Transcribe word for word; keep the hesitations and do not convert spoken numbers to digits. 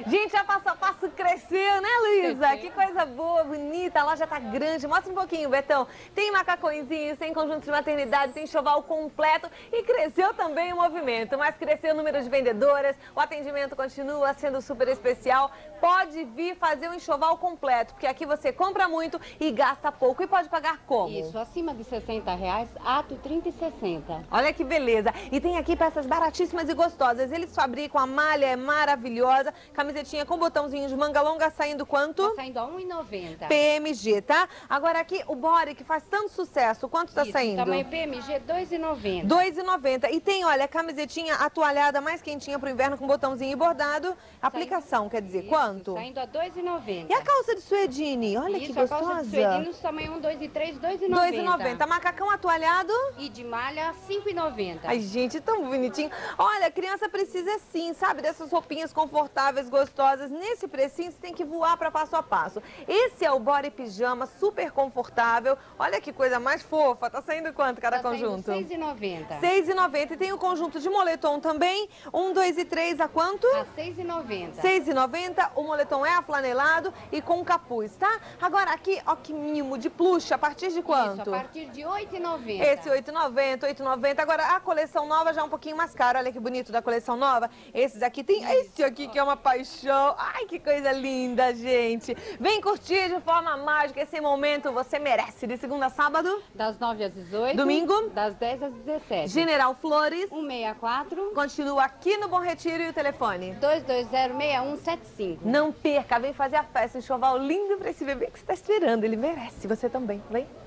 Gente, a passo a passo cresceu, né, Luísa? Que coisa boa, bonita. A loja tá grande. Mostra um pouquinho, Betão. Tem macacõezinhos, tem conjunto de maternidade, tem enxoval completo e cresceu também o movimento. Mas cresceu o número de vendedoras, o atendimento continua sendo super especial. Pode vir fazer o enxoval completo, porque aqui você compra muito e gasta pouco. E pode pagar como? Isso, acima de sessenta reais, ato trinta e sessenta. Olha que beleza. E tem aqui peças baratíssimas e gostosas. Eles fabricam, a malha é maravilhosa. Camisetinha com botãozinho de manga longa saindo quanto? Tá saindo a um real e noventa centavos. P M G, tá? Agora aqui o body que faz tanto sucesso, quanto tá Isso, saindo? tamanho P M G, dois reais e noventa centavos. dois reais e noventa centavos. E tem, olha, a camisetinha atualhada mais quentinha pro inverno com botãozinho e bordado. Aplicação, Saindo, quer dizer, isso, quanto? Saindo a dois reais e noventa E a centavos. calça de suedine? Olha Isso, que a calça de gostosa. suedine, no tamanho um, dois e três, dois reais e noventa dois reais e noventa centavos. Macacão atualhado? E de malha, cinco reais e noventa centavos. Ai, gente, tão bonitinho. Olha, a criança precisa sim, sabe, dessas roupinhas confortáveis, gostosas. Nesse precinho, você tem que voar para passo a passo. Esse é o body pijama, super confortável. Olha que coisa mais fofa. Tá saindo quanto cada Tá saindo conjunto? seis reais e noventa centavos. seis reais e noventa centavos. E tem o conjunto de moletom também. Um, dois e três a quanto? A seis reais e noventa centavos. seis reais e noventa centavos. O moletom é aflanelado e com capuz, tá? Agora aqui, ó que mimo de plush. A partir de quanto? Isso, a partir de oito reais e noventa Esse centavos. oito reais e noventa centavos, oito reais e noventa centavos. Agora a coleção nova já é um pouquinho mais cara. Olha que bonito da coleção nova. Esses aqui tem esse aqui que é uma paixão. Ai, que coisa linda, gente. Vem curtir de forma mágica esse momento. Você merece. De segunda a sábado. Das nove às dezoito. Domingo. Das dez às dezessete. General Flores. cento e sessenta e quatro. Continua aqui no Bom Retiro e o telefone. dois dois zero, seis um sete cinco. Não perca. Vem fazer a festa. Um enxoval lindo pra esse bebê que você tá esperando. Ele merece. Você também. Vem.